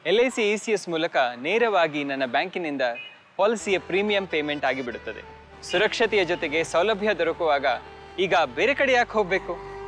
LIC ECS ಮೂಲಕ ನೇರವಾಗಿ ನನ್ನ ಬ್ಯಾಂಕಿನಿಂದ ಪಾಲಿಸಿಯ ಪ್ರೀಮಿಯಂ ಪೇಮೆಂಟ್ ಆಗಿಬಿಡುತ್ತದೆ. ಸುರಕ್ಷತೆಯ ಜೊತೆಗೆ ಸೌಲಭ್ಯ ದೊರಕುವಾಗ ಈಗ ಬೇರೆ ಕಡೆ ಯಾಕೆ ಹೋಗಬೇಕು?